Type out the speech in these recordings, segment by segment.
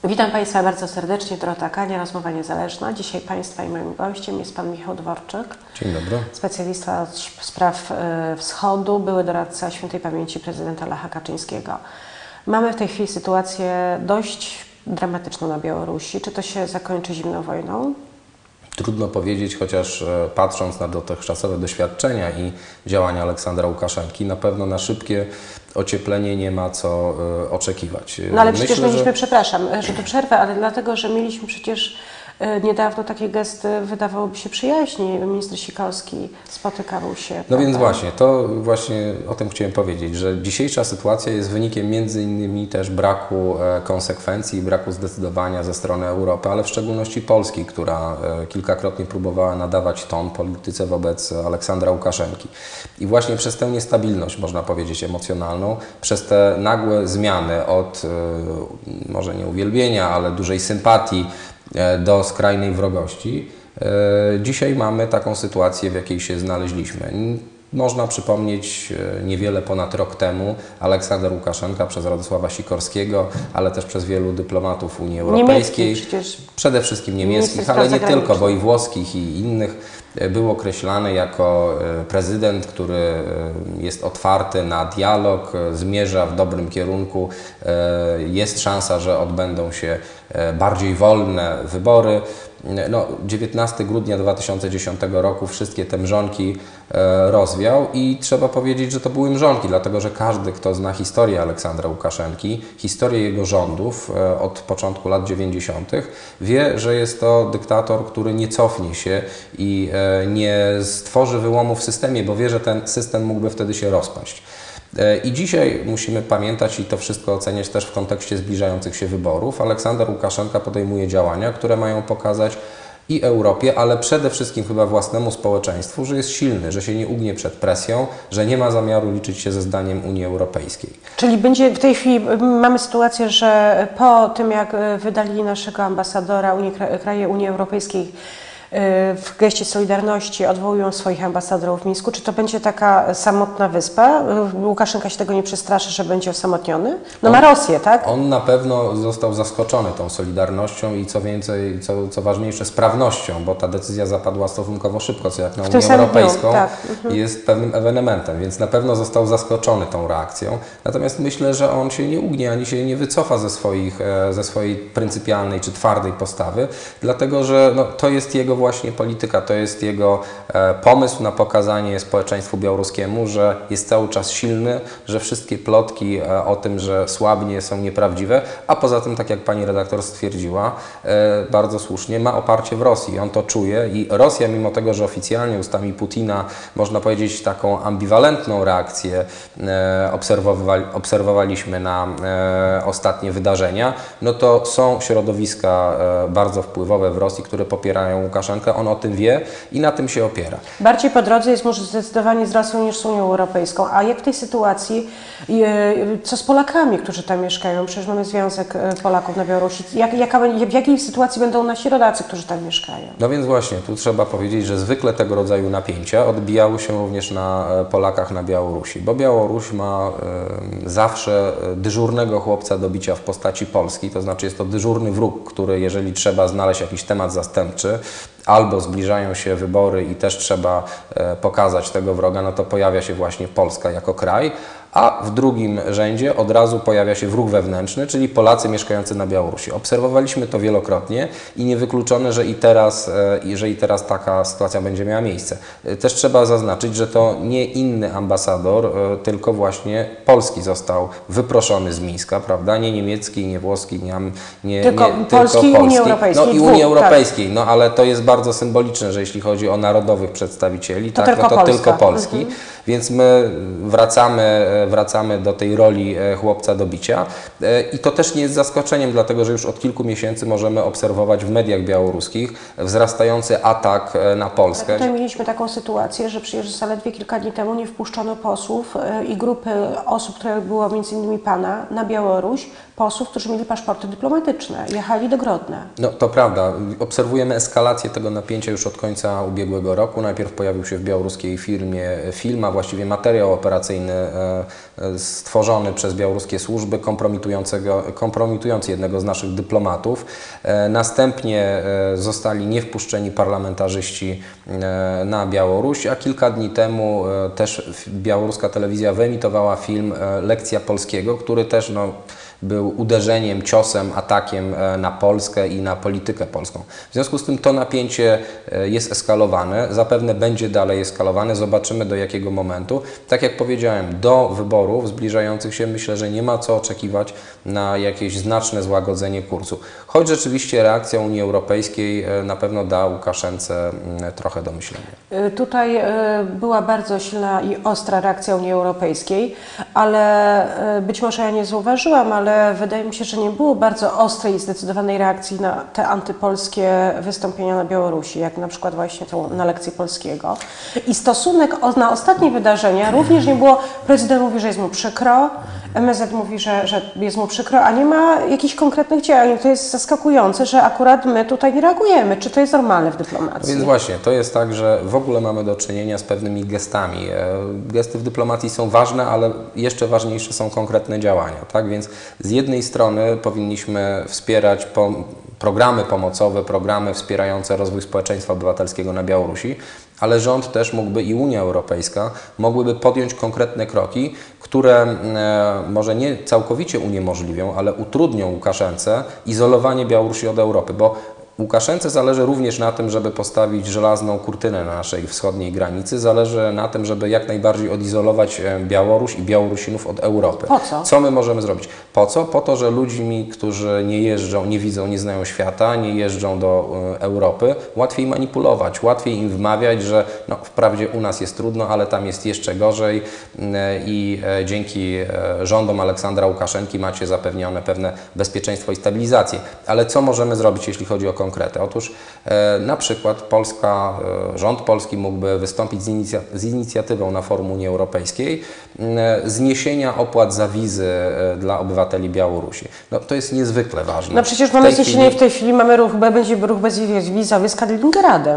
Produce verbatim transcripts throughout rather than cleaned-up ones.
Witam Państwa bardzo serdecznie, Dorota Kania, Rozmowa Niezależna. Dzisiaj Państwa i moim gościem jest Pan Michał Dworczyk. Dzień dobry. Specjalista od spraw wschodu, były doradca świętej pamięci prezydenta Lecha Kaczyńskiego. Mamy w tej chwili sytuację dość dramatyczną na Białorusi. Czy to się zakończy zimną wojną? Trudno powiedzieć, chociaż patrząc na dotychczasowe doświadczenia i działania Aleksandra Łukaszenki, na pewno na szybkie ocieplenie nie ma co y, oczekiwać. No ale Myślę, przecież mieliśmy, że... przepraszam, że to przerwę, ale dlatego, że mieliśmy przecież y, niedawno takie gesty, wydawałoby się, przyjaźni. Minister Sikorski spotykał się. No prawda? więc właśnie, to właśnie o tym chciałem powiedzieć, że dzisiejsza sytuacja jest wynikiem między innymi też braku e, konsekwencji i braku zdecydowania ze strony Europy, ale w szczególności Polski, która e, kilkakrotnie próbowała nadawać ton polityce wobec Aleksandra Łukaszenki. I właśnie przez tę niestabilność, można powiedzieć, emocjonalną, przez te nagłe zmiany od e, może nie uwielbienia, ale dużej sympatii e, do skrajnej wrogości, dzisiaj mamy taką sytuację, w jakiej się znaleźliśmy. Można przypomnieć niewiele ponad rok temu Aleksander Łukaszenka przez Radosława Sikorskiego, ale też przez wielu dyplomatów Unii Europejskiej, przede wszystkim niemieckich, ale nie tylko, bo i włoskich i innych, był określany jako prezydent, który jest otwarty na dialog, zmierza w dobrym kierunku, jest szansa, że odbędą się bardziej wolne wybory. No, dziewiętnastego grudnia dwa tysiące dziesiątego roku wszystkie te mrzonki e, rozwiał i trzeba powiedzieć, że to były mrzonki, dlatego że każdy, kto zna historię Aleksandra Łukaszenki, historię jego rządów e, od początku lat dziewięćdziesiątych, wie, że jest to dyktator, który nie cofnie się i e, nie stworzy wyłomu w systemie, bo wie, że ten system mógłby wtedy się rozpaść. I dzisiaj musimy pamiętać i to wszystko oceniać też w kontekście zbliżających się wyborów. Aleksander Łukaszenka podejmuje działania, które mają pokazać i Europie, ale przede wszystkim chyba własnemu społeczeństwu, że jest silny, że się nie ugnie przed presją, że nie ma zamiaru liczyć się ze zdaniem Unii Europejskiej. Czyli będzie w tej chwili mamy sytuację, że po tym jak wydali naszego ambasadora Unii, kraje Unii Europejskiej w geście solidarności odwołują swoich ambasadorów w Mińsku. Czy to będzie taka samotna wyspa? Łukaszenka się tego nie przestraszy, że będzie osamotniony? No on, ma Rosję, tak? On na pewno został zaskoczony tą solidarnością i co więcej, co, co ważniejsze, sprawnością, bo ta decyzja zapadła stosunkowo szybko, co jak na Unię Europejską tak. mhm. jest pewnym ewenementem, więc na pewno został zaskoczony tą reakcją. Natomiast myślę, że on się nie ugnie, ani się nie wycofa ze, swoich, ze swojej pryncypialnej czy twardej postawy, dlatego że no, to jest jego właśnie polityka, to jest jego e, pomysł na pokazanie społeczeństwu białoruskiemu, że jest cały czas silny, że wszystkie plotki e, o tym, że słabnie, są nieprawdziwe, a poza tym, tak jak pani redaktor stwierdziła, e, bardzo słusznie, ma oparcie w Rosji. On to czuje i Rosja, mimo tego, że oficjalnie ustami Putina, można powiedzieć, taką ambiwalentną reakcję e, obserwowali, obserwowaliśmy na e, ostatnie wydarzenia, no to są środowiska e, bardzo wpływowe w Rosji, które popierają Łukaszenkę. On o tym wie i na tym się opiera. Bardziej po drodze jest może zdecydowanie z Rosją niż z Unią Europejską. A jak w tej sytuacji, co z Polakami, którzy tam mieszkają? Przecież mamy Związek Polaków na Białorusi. Jak, jaka, w jakiej sytuacji będą nasi rodacy, którzy tam mieszkają? No więc właśnie, tu trzeba powiedzieć, że zwykle tego rodzaju napięcia odbijały się również na Polakach na Białorusi, bo Białoruś ma y, zawsze dyżurnego chłopca do bicia w postaci Polski, to znaczy jest to dyżurny wróg, który jeżeli trzeba znaleźć jakiś temat zastępczy, albo zbliżają się wybory i też trzeba e, pokazać tego wroga, no to pojawia się właśnie Polska jako kraj, a w drugim rzędzie od razu pojawia się wróg wewnętrzny, czyli Polacy mieszkający na Białorusi. Obserwowaliśmy to wielokrotnie i niewykluczone, że i teraz, e, że i teraz taka sytuacja będzie miała miejsce. E, też trzeba zaznaczyć, że to nie inny ambasador, e, tylko właśnie polski został wyproszony z Mińska, prawda? Nie niemiecki, nie włoski, nie, nie, tylko, nie, Polski tylko i Unii Europejskiej. No i Unii Europejskiej, tak. No ale to jest bardzo symboliczne, że jeśli chodzi o narodowych przedstawicieli, to tak, tylko no to Polska. tylko Polski, mhm. więc my wracamy, wracamy do tej roli chłopca do bicia i to też nie jest zaskoczeniem, dlatego że już od kilku miesięcy możemy obserwować w mediach białoruskich wzrastający atak na Polskę. Tutaj mieliśmy taką sytuację, że przecież zaledwie kilka dni temu nie wpuszczono posłów i grupy osób, które było między innymi Pana, na Białoruś, posłów, którzy mieli paszporty dyplomatyczne, jechali do Grodna. No to prawda. Obserwujemy eskalację tego napięcia już od końca ubiegłego roku. Najpierw pojawił się w białoruskiej firmie film, a właściwie materiał operacyjny stworzony przez białoruskie służby kompromitującego, kompromitujący jednego z naszych dyplomatów. Następnie zostali niewpuszczeni parlamentarzyści na Białoruś, a kilka dni temu też białoruska telewizja wyemitowała film Lekcja polskiego, który też no, był uderzeniem, ciosem, atakiem na Polskę i na politykę polską. W związku z tym to napięcie jest eskalowane, zapewne będzie dalej eskalowane, zobaczymy do jakiego momentu. Tak jak powiedziałem, do wyborów zbliżających się myślę, że nie ma co oczekiwać na jakieś znaczne złagodzenie kursu. Choć rzeczywiście reakcja Unii Europejskiej na pewno da Łukaszence trochę do myślenia. Tutaj była bardzo silna i ostra reakcja Unii Europejskiej, ale być może ja nie zauważyłam, ale wydaje mi się, że nie było bardzo ostrej i zdecydowanej reakcji na te antypolskie wystąpienia na Białorusi, jak na przykład właśnie tą na lekcję polskiego. I stosunek na ostatnie wydarzenia również nie było, prezydent mówi, że jest mu przykro, M S Z mówi, że, że jest mu przykro, a nie ma jakichś konkretnych działań. To jest zaskakujące, że akurat my tutaj nie reagujemy. Czy to jest normalne w dyplomacji? No więc właśnie, to jest tak, że w ogóle mamy do czynienia z pewnymi gestami. Gesty w dyplomacji są ważne, ale jeszcze ważniejsze są konkretne działania. Tak? Więc z jednej strony powinniśmy wspierać po, programy pomocowe, programy wspierające rozwój społeczeństwa obywatelskiego na Białorusi, ale rząd też mógłby i Unia Europejska mogłyby podjąć konkretne kroki, które e, może nie całkowicie uniemożliwią, ale utrudnią Łukaszence izolowanie Białorusi od Europy, bo Łukaszence zależy również na tym, żeby postawić żelazną kurtynę na naszej wschodniej granicy. Zależy na tym, żeby jak najbardziej odizolować Białoruś i Białorusinów od Europy. Po co? Co my możemy zrobić? Po co? Po to, że ludźmi, którzy nie jeżdżą, nie widzą, nie znają świata, nie jeżdżą do Europy, łatwiej manipulować, łatwiej im wmawiać, że no, wprawdzie u nas jest trudno, ale tam jest jeszcze gorzej i dzięki rządom Aleksandra Łukaszenki macie zapewnione pewne bezpieczeństwo i stabilizację. Ale co możemy zrobić, jeśli chodzi o konkrety? Otóż e, na przykład Polska, e, rząd polski mógłby wystąpić z, inicja z inicjatywą na forum Unii Europejskiej e, zniesienia opłat za wizy e, dla obywateli Białorusi. No, to jest niezwykle ważne. No przecież mamy zniesienie, w tej chwili mamy ruch, będzie ruch bezwizowy z Kaliningradem.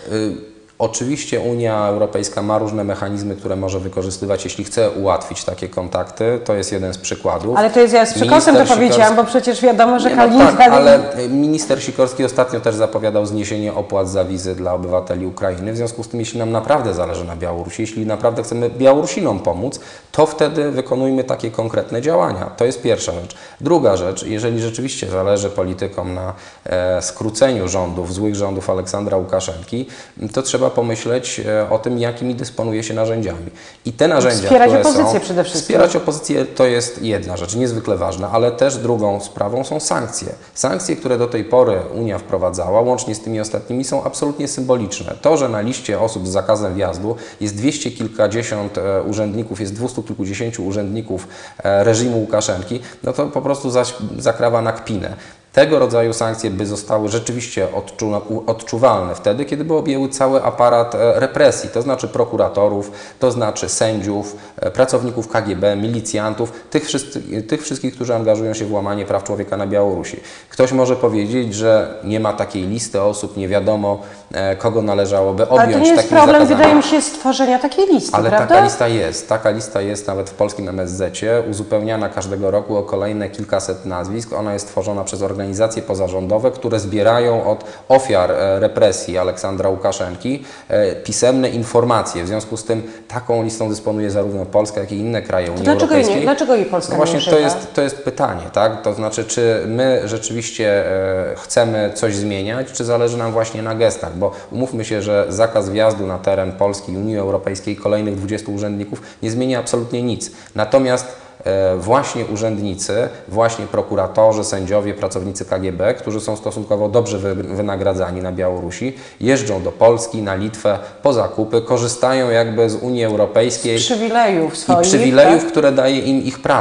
Y Oczywiście Unia Europejska ma różne mechanizmy, które może wykorzystywać, jeśli chce ułatwić takie kontakty. To jest jeden z przykładów. Ale to jest, ja z przekąsem to powiedziałam, bo przecież wiadomo, że Kaliningrad... No tak, ale minister Sikorski ostatnio też zapowiadał zniesienie opłat za wizy dla obywateli Ukrainy. W związku z tym, jeśli nam naprawdę zależy na Białorusi, jeśli naprawdę chcemy Białorusinom pomóc, to wtedy wykonujmy takie konkretne działania. To jest pierwsza rzecz. Druga rzecz, jeżeli rzeczywiście zależy politykom na e, skróceniu rządów, złych rządów Aleksandra Łukaszenki, to trzeba pomyśleć o tym, jakimi dysponuje się narzędziami. I te narzędzia, wspierać które opozycję są, przede wszystkim. Wspierać opozycję to jest jedna rzecz, niezwykle ważna, ale też drugą sprawą są sankcje. Sankcje, które do tej pory Unia wprowadzała, łącznie z tymi ostatnimi, są absolutnie symboliczne. To, że na liście osób z zakazem wjazdu jest dwieście kilkadziesiąt urzędników, jest dwustu kilkudziesięciu urzędników reżimu Łukaszenki, no to po prostu zaś zakrawa na kpinę. Tego rodzaju sankcje by zostały rzeczywiście odczu odczuwalne wtedy, kiedy by objęły cały aparat represji, to znaczy prokuratorów, to znaczy sędziów, pracowników K G B, milicjantów, tych, wszyscy, tych wszystkich, którzy angażują się w łamanie praw człowieka na Białorusi. Ktoś może powiedzieć, że nie ma takiej listy osób, nie wiadomo, kogo należałoby objąć takim zakazem. Ale to nie jest problem, wydaje mi się, stworzenia takiej listy, Ale prawda? taka lista jest. Taka lista jest nawet w polskim M S Z-cie, uzupełniana każdego roku o kolejne kilkaset nazwisk. Ona jest tworzona przez organizacje pozarządowe, które zbierają od ofiar represji Aleksandra Łukaszenki pisemne informacje. W związku z tym taką listą dysponuje zarówno Polska, jak i inne kraje Unii dlaczego Europejskiej. Nie, dlaczego jej Polska no właśnie nie używa? to jest, to jest pytanie, tak? To znaczy, czy my rzeczywiście chcemy coś zmieniać, czy zależy nam właśnie na gestach, bo umówmy się, że zakaz wjazdu na teren Polski i Unii Europejskiej kolejnych dwudziestu urzędników nie zmienia absolutnie nic. Natomiast właśnie urzędnicy, właśnie prokuratorzy, sędziowie, pracownicy K G B, którzy są stosunkowo dobrze wynagradzani na Białorusi, jeżdżą do Polski, na Litwę po zakupy, korzystają jakby z Unii Europejskiej z przywilejów swoich, i przywilejów, tak? które daje im ich praca.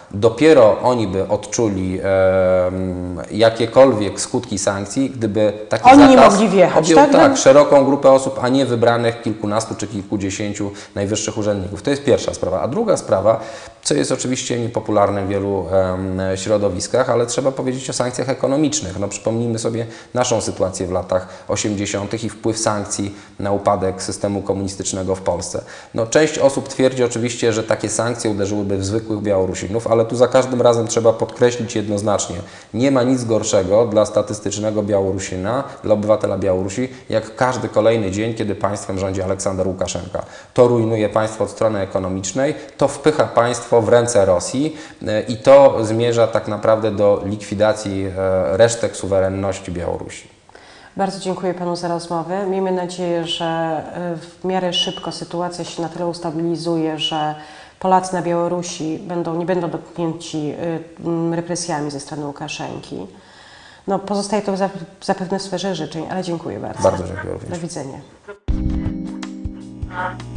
dopiero oni by odczuli e, jakiekolwiek skutki sankcji, gdyby taki Oni zakaz nie mogli wjechać, objął tak? tak, szeroką grupę osób, a nie wybranych kilkunastu czy kilkudziesięciu najwyższych urzędników. To jest pierwsza sprawa. A druga sprawa, co jest oczywiście niepopularne w wielu e, środowiskach, ale trzeba powiedzieć o sankcjach ekonomicznych. No, przypomnijmy sobie naszą sytuację w latach osiemdziesiątych i wpływ sankcji na upadek systemu komunistycznego w Polsce. No, część osób twierdzi oczywiście, że takie sankcje uderzyłyby w zwykłych Białorusinów, ale tu za każdym razem trzeba podkreślić jednoznacznie, nie ma nic gorszego dla statystycznego Białorusina, dla obywatela Białorusi, jak każdy kolejny dzień, kiedy państwem rządzi Aleksander Łukaszenka. To rujnuje państwo od strony ekonomicznej, to wpycha państwo w ręce Rosji i to zmierza tak naprawdę do likwidacji resztek suwerenności Białorusi. Bardzo dziękuję Panu za rozmowę. Miejmy nadzieję, że w miarę szybko sytuacja się na tyle ustabilizuje, że Polacy na Białorusi będą, nie będą dotknięci represjami ze strony Łukaszenki. No, pozostaje to zapewne w sferze życzeń, ale dziękuję bardzo. Bardzo dziękuję również. Do widzenia.